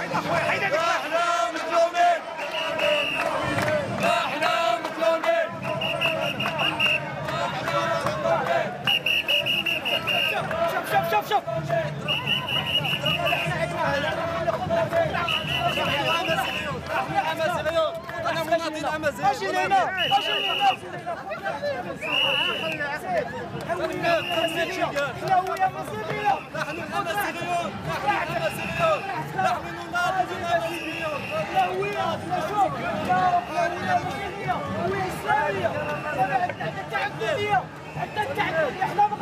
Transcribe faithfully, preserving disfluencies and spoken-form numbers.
احنا مظلومين احنا مظلومين شوف شوف شوف شوف انا مناضل امازيغ اجي لهنا اجي لهنا احنا هو يا مصريين نحن الامازيغيون نحن الامازيغيون نحن نناضل الامازيغيون لا هويه شوف لا هويه مصريه هويه اسلاميه حتى التعدديه حتى التعدديه احنا